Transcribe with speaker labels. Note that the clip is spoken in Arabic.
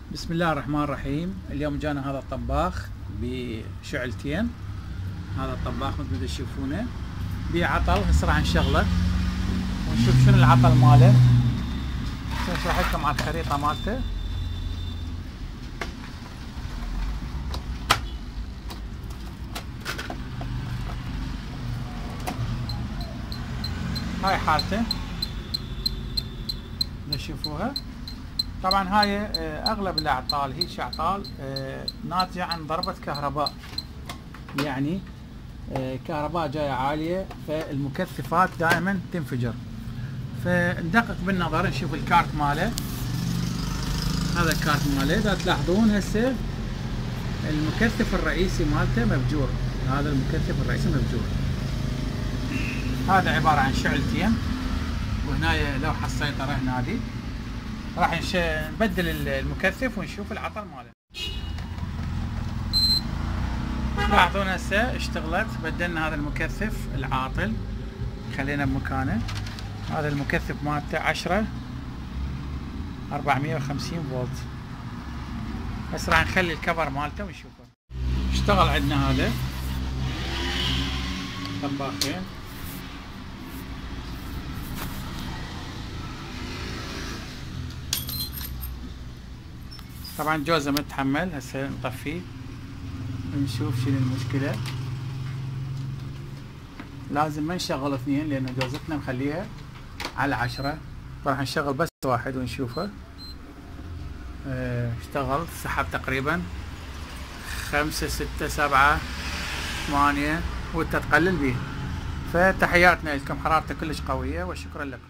Speaker 1: بسم الله الرحمن الرحيم. اليوم جانا هذا الطباخ بشعلتين. هذا الطباخ مثل ما تشوفونه بعطل. هسه راح نشغله ونشوف شنو العطل ماله. نشرح لكم على الخريطة مالته. هاي حالته تشوفوها. طبعا هاي اغلب الاعطال هي اعطال ناتجة عن ضربة كهرباء، يعني كهرباء جاية عالية فالمكثفات دائما تنفجر. فندقق بالنظر نشوف الكارت ماله. هذا الكارت ماله اذا تلاحظون هسه المكثف الرئيسي مالته مفجور. هذا المكثف الرئيسي مفجور. هذا عبارة عن شعلتين، وهنا لوحة السيطرة هنادي. راح نبدل المكثف ونشوف العطل ماله. لاحظون هسه اشتغلت، بدلنا هذا المكثف العاطل خلينا بمكانه. هذا المكثف مالته 10 450 فولت. بس راح نخلي الكفر مالته ونشوفه. اشتغل عندنا هذا طباخين. طبعا جوزه متحمل. هسه نطفيه نشوف شنو المشكلة. لازم ما نشغل اثنين لان جوزتنا مخليها على 10. راح نشغل بس واحد ونشوفه. اشتغل، سحب تقريبا 5 6 7 8 وانت تقلل بيه. فتحياتنا لكم، حرارته كلش قوية وشكرا لكم.